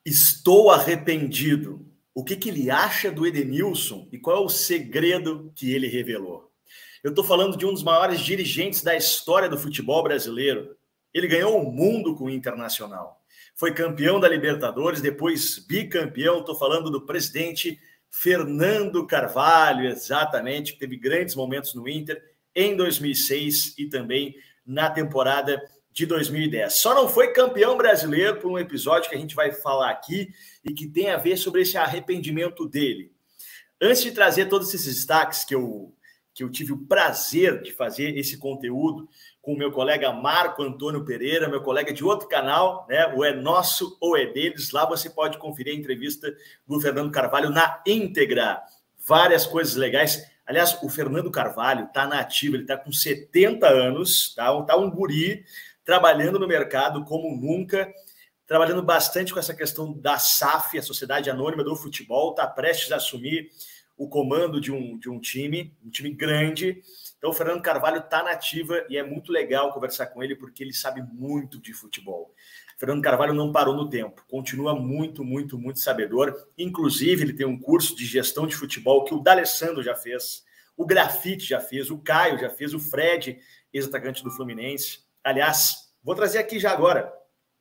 Estou arrependido. O que ele acha do Edenilson e qual é o segredo que ele revelou? Eu estou falando de um dos maiores dirigentes da história do futebol brasileiro. Ele ganhou o mundo com o Internacional. Foi campeão da Libertadores, depois bicampeão. Estou falando do presidente Fernando Carvalho, exatamente, que teve grandes momentos no Inter em 2006 e também na temporada de 2010. Só não foi campeão brasileiro por um episódio que a gente vai falar aqui e que tem a ver sobre esse arrependimento dele. Antes de trazer todos esses destaques que eu tive o prazer de fazer esse conteúdo com o meu colega Marco Antônio Pereira, meu colega de outro canal, né? O É Nosso ou É Deles. Lá você pode conferir a entrevista do Fernando Carvalho na íntegra. Várias coisas legais. Aliás, o Fernando Carvalho está na ativa, ele está com 70 anos, tá um guri, trabalhando no mercado como nunca, trabalhando bastante com essa questão da SAF, a Sociedade Anônima do Futebol, está prestes a assumir o comando de um time grande. Então, o Fernando Carvalho está na ativa e é muito legal conversar com ele, porque ele sabe muito de futebol. O Fernando Carvalho não parou no tempo, continua muito sabedor. Inclusive, ele tem um curso de gestão de futebol que o D'Alessandro já fez, o Grafite já fez, o Caio já fez, o Fred, ex-atacante do Fluminense. Aliás, vou trazer aqui já agora.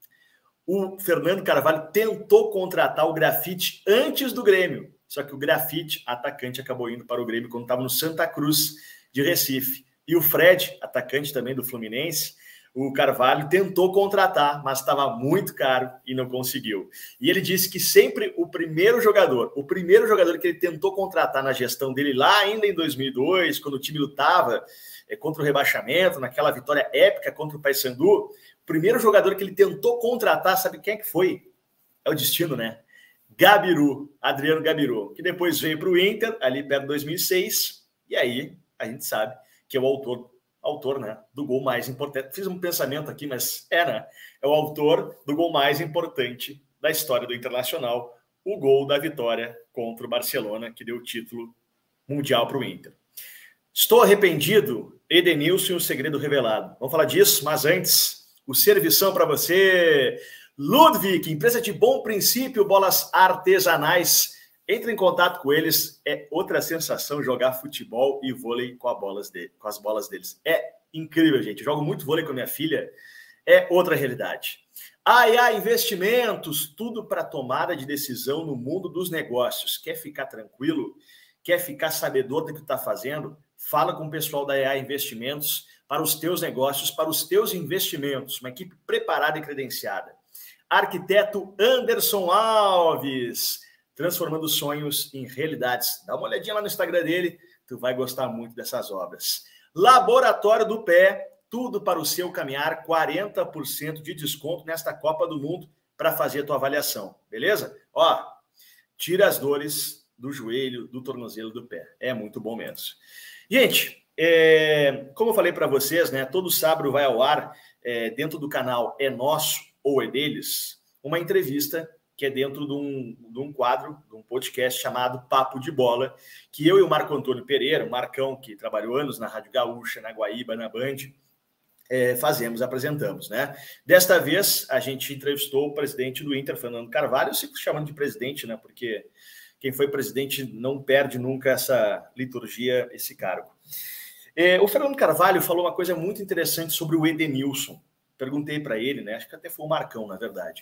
O Fernando Carvalho tentou contratar o Grafite antes do Grêmio, só que o Grafite, atacante, acabou indo para o Grêmio quando estava no Santa Cruz de Recife. E o Fred, atacante também do Fluminense, o Carvalho tentou contratar, mas estava muito caro e não conseguiu. E ele disse que sempre o primeiro jogador que ele tentou contratar na gestão dele, lá ainda em 2002, quando o time lutava contra o rebaixamento, naquela vitória épica contra o Paysandu, o primeiro jogador que ele tentou contratar, sabe quem é que foi? É o destino, né? Gabiru, Adriano Gabiru, que depois veio para o Inter, ali perto de 2006, e aí a gente sabe que é o autor, né, do gol mais importante. Fiz um pensamento aqui, mas né? É o autor do gol mais importante da história do Internacional, o gol da vitória contra o Barcelona, que deu o título mundial para o Inter. Estou arrependido, Edenilson e o segredo revelado. Vamos falar disso, mas antes, o servição para você. Ludwig, empresa de bom princípio, bolas artesanais. Entre em contato com eles, é outra sensação jogar futebol e vôlei com as bolas deles. É incrível, gente. Eu jogo muito vôlei com a minha filha, é outra realidade. AIA Investimentos, tudo para tomada de decisão no mundo dos negócios. Quer ficar tranquilo? Quer ficar sabedor do que está fazendo? Fala com o pessoal da AIA Investimentos para os teus negócios, para os teus investimentos. Uma equipe preparada e credenciada. Arquiteto Anderson Alves, transformando sonhos em realidades. Dá uma olhadinha lá no Instagram dele, tu vai gostar muito dessas obras. Laboratório do Pé, tudo para o seu caminhar, 40% de desconto nesta Copa do Mundo para fazer a tua avaliação, beleza? Ó, tira as dores do joelho, do tornozelo, do pé. É muito bom mesmo. Gente, como eu falei para vocês, né, todo sábado vai ao ar, dentro do canal É Nosso ou É Deles, uma entrevista que é dentro de um quadro, de um podcast chamado Papo de Bola, que eu e o Marco Antônio Pereira, o Marcão, que trabalhou anos na Rádio Gaúcha, na Guaíba, na Band, apresentamos, né? Desta vez, a gente entrevistou o presidente do Inter, Fernando Carvalho, eu fico chamando de presidente, né? Porque quem foi presidente não perde nunca essa liturgia, esse cargo. O Fernando Carvalho falou uma coisa muito interessante sobre o Edenilson. Perguntei para ele, né? Acho que até foi o Marcão, na verdade.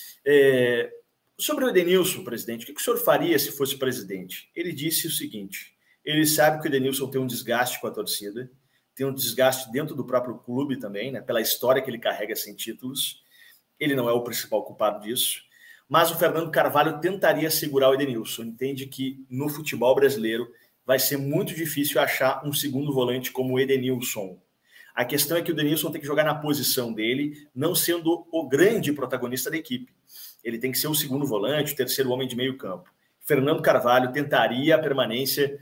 Sobre o Edenilson, presidente, o que o senhor faria se fosse presidente? Ele disse o seguinte: ele sabe que o Edenilson tem um desgaste com a torcida, tem um desgaste dentro do próprio clube também, né? Pela história que ele carrega sem títulos. Ele não é o principal culpado disso. Mas o Fernando Carvalho tentaria segurar o Edenilson. Entende que no futebol brasileiro vai ser muito difícil achar um segundo volante como o Edenilson. A questão é que o Edenilson tem que jogar na posição dele, não sendo o grande protagonista da equipe. Ele tem que ser o segundo volante, o terceiro homem de meio campo. Fernando Carvalho tentaria a permanência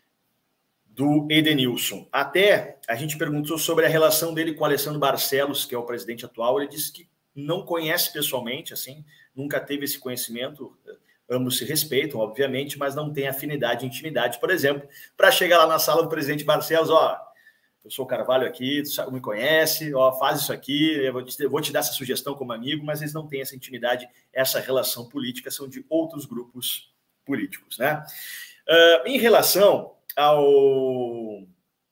do Edenilson. Até a gente perguntou sobre a relação dele com o Alessandro Barcelos, que é o presidente atual. Ele disse que não conhece pessoalmente, assim, nunca teve esse conhecimento. Ambos se respeitam, obviamente, mas não tem afinidade e intimidade, por exemplo, para chegar lá na sala do presidente Barcelos, ó, eu sou o Carvalho aqui, tu me conhece, ó, faz isso aqui, eu vou te dar essa sugestão como amigo, mas eles não têm essa intimidade, essa relação política, são de outros grupos políticos, né? Em relação ao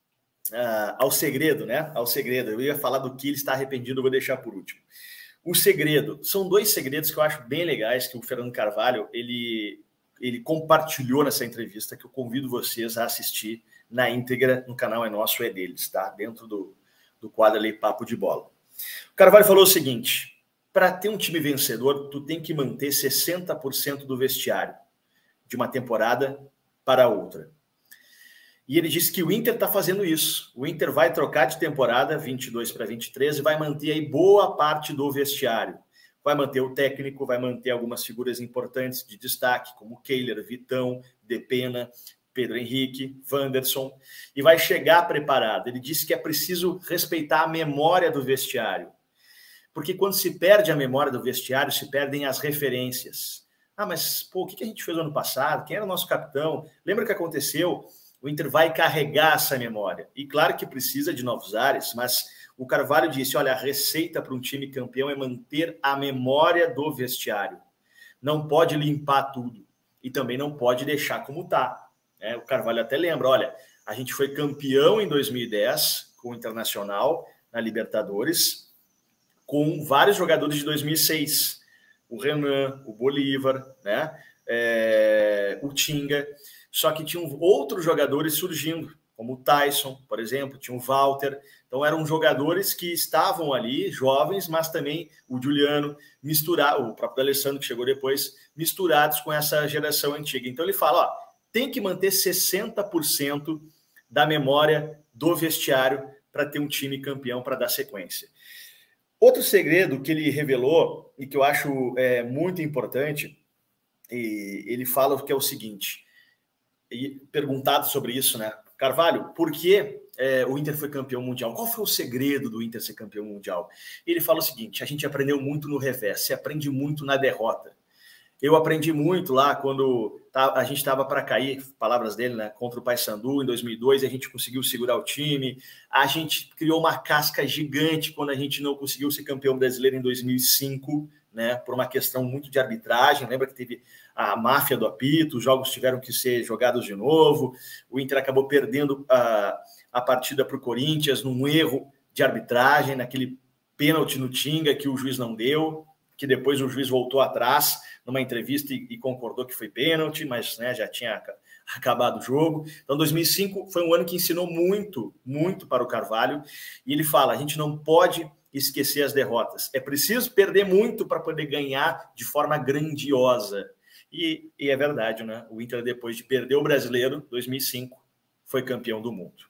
segredo, né? Ao segredo, eu ia falar do que ele está arrependido, eu vou deixar por último. O segredo, são 2 segredos que eu acho bem legais, que o Fernando Carvalho, ele compartilhou nessa entrevista, que eu convido vocês a assistir na íntegra, no canal É Nosso, É Deles, tá? Dentro do quadro ali, Papo de Bola. O Carvalho falou o seguinte, para ter um time vencedor, tu tem que manter 60% do vestiário de uma temporada para outra. E ele disse que o Inter está fazendo isso. O Inter vai trocar de temporada 22 para 23 e vai manter aí boa parte do vestiário. Vai manter o técnico, vai manter algumas figuras importantes de destaque, como Kehler, Vitão, Depena, Pedro Henrique, Wanderson, e vai chegar preparado. Ele disse que é preciso respeitar a memória do vestiário, porque quando se perde a memória do vestiário, se perdem as referências. Ah, mas pô, o que a gente fez no ano passado? Quem era o nosso capitão? Lembra o que aconteceu? O Inter vai carregar essa memória. E claro que precisa de novos ares, mas o Carvalho disse, olha, a receita para um time campeão é manter a memória do vestiário. Não pode limpar tudo. E também não pode deixar como está. O Carvalho até lembra, olha, a gente foi campeão em 2010 com o Internacional na Libertadores, com vários jogadores de 2006. O Renan, o Bolívar, né? O Tinga. Só que tinham outros jogadores surgindo, como o Tyson, por exemplo, tinha o Walter. Então eram jogadores que estavam ali, jovens, mas também o Juliano, o próprio Alessandro, que chegou depois, misturados com essa geração antiga. Então ele fala, ó, tem que manter 60% da memória do vestiário para ter um time campeão, para dar sequência. Outro segredo que ele revelou, e que eu acho muito importante, e ele fala que é o seguinte, e perguntado sobre isso, né? Carvalho, por que o Inter foi campeão mundial? Qual foi o segredo do Inter ser campeão mundial? Ele fala o seguinte, a gente aprendeu muito no revés, se aprende muito na derrota. Eu aprendi muito lá quando a gente estava para cair, palavras dele, né, contra o Paysandu em 2002, a gente conseguiu segurar o time, a gente criou uma casca gigante quando a gente não conseguiu ser campeão brasileiro em 2005, né, por uma questão muito de arbitragem. Lembra que teve a máfia do apito, os jogos tiveram que ser jogados de novo, o Inter acabou perdendo a partida para o Corinthians num erro de arbitragem, naquele pênalti no Tinga que o juiz não deu, que depois o juiz voltou atrás numa entrevista e concordou que foi pênalti, mas né, já tinha acabado o jogo. Então, 2005 foi um ano que ensinou muito, muito para o Carvalho, e ele fala, a gente não pode esquecer as derrotas, é preciso perder muito para poder ganhar de forma grandiosa. E é verdade, né? O Inter, depois de perder o Brasileiro, 2005, foi campeão do mundo.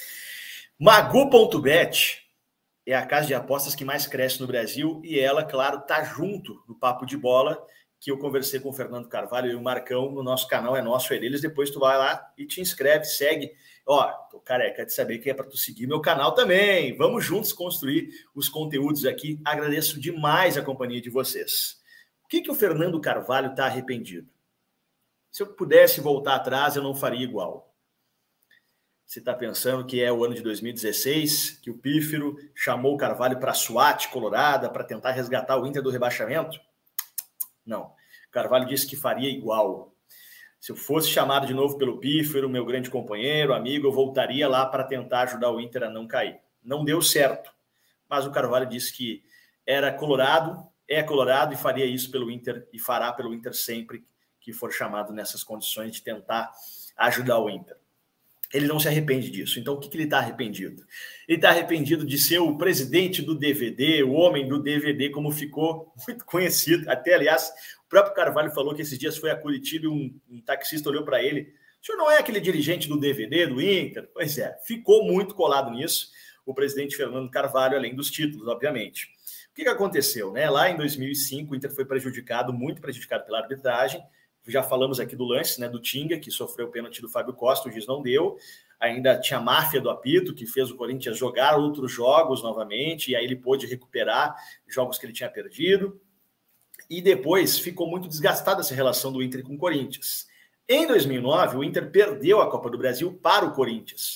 Magu.bet é a casa de apostas que mais cresce no Brasil e ela, claro, está junto no Papo de Bola, que eu conversei com o Fernando Carvalho e o Marcão no nosso canal É Nosso, É Deles. Depois tu vai lá e te inscreve, segue. Ó, tô careca de saber que é para tu seguir meu canal também. Vamos juntos construir os conteúdos aqui. Agradeço demais a companhia de vocês. O que o Fernando Carvalho está arrependido? Se eu pudesse voltar atrás, eu não faria igual. Você está pensando que é o ano de 2016, que o Pífero chamou o Carvalho para a SWAT colorada, para tentar resgatar o Inter do rebaixamento? Não. O Carvalho disse que faria igual. Se eu fosse chamado de novo pelo Pífero, meu grande companheiro, amigo, eu voltaria lá para tentar ajudar o Inter a não cair. Não deu certo. Mas o Carvalho disse que era colorado, é colorado e faria isso pelo Inter e fará pelo Inter sempre que for chamado nessas condições de tentar ajudar o Inter. Ele não se arrepende disso. Então, o que ele está arrependido? Ele está arrependido de ser o presidente do DVD, o homem do DVD, como ficou muito conhecido. Até, aliás, o próprio Carvalho falou que esses dias foi a Curitiba e um taxista olhou para ele. O senhor não é aquele dirigente do DVD, do Inter? Pois é, ficou muito colado nisso o presidente Fernando Carvalho, além dos títulos, obviamente. O que aconteceu? Né? Lá em 2005, o Inter foi prejudicado, muito prejudicado pela arbitragem. Já falamos aqui do lance, né, do Tinga, que sofreu o pênalti do Fábio Costa, o juiz não deu. Ainda tinha a máfia do apito, que fez o Corinthians jogar outros jogos novamente, e aí ele pôde recuperar jogos que ele tinha perdido. E depois ficou muito desgastada essa relação do Inter com o Corinthians. Em 2009, o Inter perdeu a Copa do Brasil para o Corinthians.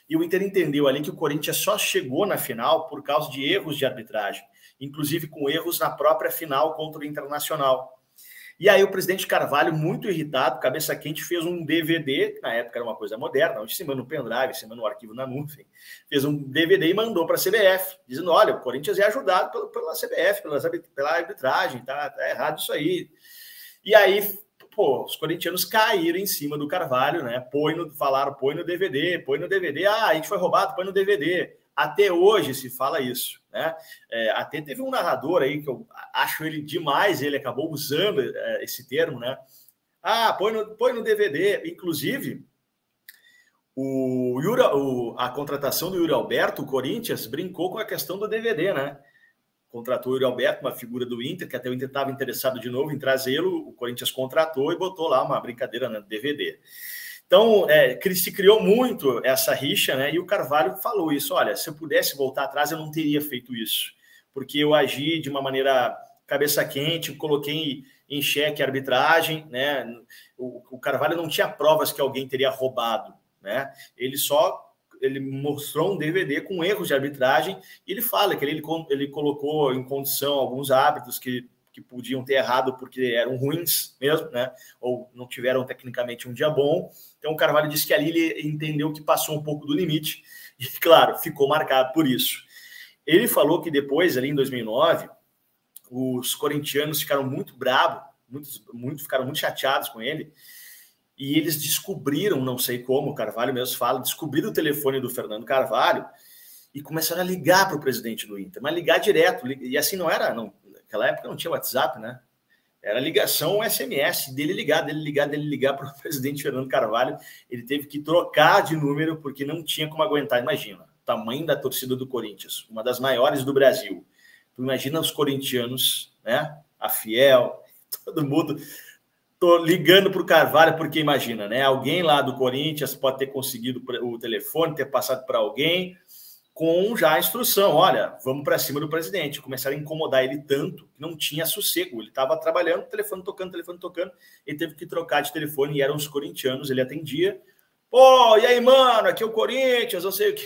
E o Inter entendeu ali que o Corinthians só chegou na final por causa de erros de arbitragem, inclusive com erros na própria final contra o Internacional. E aí o presidente Carvalho, muito irritado, cabeça quente, fez um DVD, que na época era uma coisa moderna, onde se manda no pendrive, se manda no arquivo na nuvem, fez um DVD e mandou para a CBF, dizendo, olha, o Corinthians é ajudado pela CBF, pela arbitragem, tá errado isso aí. E aí, pô, os corintianos caíram em cima do Carvalho, né? Falaram, põe no DVD, a gente foi roubado, põe no DVD. Até hoje se fala isso, né? Até teve um narrador aí que eu acho ele demais, ele acabou usando esse termo, né? Põe no DVD. Inclusive, a contratação do Yuri Alberto, o Corinthians, brincou com a questão do DVD, né? Contratou o Yuri Alberto, uma figura do Inter, que até o Inter estava interessado de novo em trazê-lo, o Corinthians contratou e botou lá uma brincadeira no DVD. Então, se criou muito essa rixa, né? E o Carvalho falou isso, olha, se eu pudesse voltar atrás, eu não teria feito isso, porque eu agi de uma maneira cabeça quente, coloquei em xeque a arbitragem, né? O Carvalho não tinha provas que alguém teria roubado, né? Ele mostrou um DVD com erros de arbitragem e ele fala que ele colocou em condição alguns árbitros que podiam ter errado porque eram ruins mesmo, né? Ou não tiveram tecnicamente um dia bom. Então o Carvalho disse que ali ele entendeu que passou um pouco do limite e, claro, ficou marcado por isso. Ele falou que depois, ali em 2009, os corintianos ficaram muito bravos, ficaram muito chateados com ele, e eles descobriram, não sei como, o Carvalho mesmo fala, descobriram o telefone do Fernando Carvalho e começaram a ligar para o presidente do Inter, mas ligar direto, e assim naquela época não tinha WhatsApp, né? Era ligação SMS, dele ligar para o presidente Fernando Carvalho. Ele teve que trocar de número porque não tinha como aguentar. Imagina, o tamanho da torcida do Corinthians, uma das maiores do Brasil. Tu imagina os corintianos, né? A Fiel, todo mundo. Tô ligando para o Carvalho porque imagina, né? Alguém lá do Corinthians pode ter conseguido o telefone, ter passado para alguém com já a instrução, olha, vamos para cima do presidente. Começaram a incomodar ele tanto que não tinha sossego. Ele estava trabalhando, telefone tocando, ele teve que trocar de telefone e eram os corintianos, ele atendia. Pô, e aí, mano, aqui é o Corinthians, não sei o que.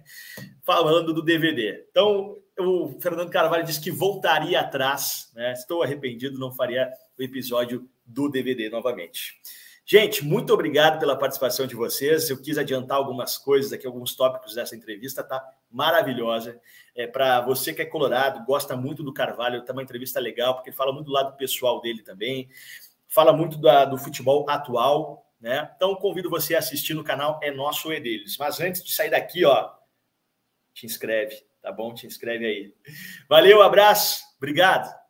Falando do DVD. Então, o Fernando Carvalho disse que voltaria atrás, né? Estou arrependido, não faria o episódio do DVD novamente. Gente, muito obrigado pela participação de vocês. Eu quis adiantar algumas coisas aqui, alguns tópicos dessa entrevista, tá maravilhosa. Para você que é colorado, gosta muito do Carvalho, tá uma entrevista legal, porque ele fala muito do lado pessoal dele também, fala muito do futebol atual, né? Então, convido você a assistir no canal É Nosso É Deles. Mas antes de sair daqui, ó, te inscreve, tá bom? Te inscreve aí. Valeu, abraço, obrigado.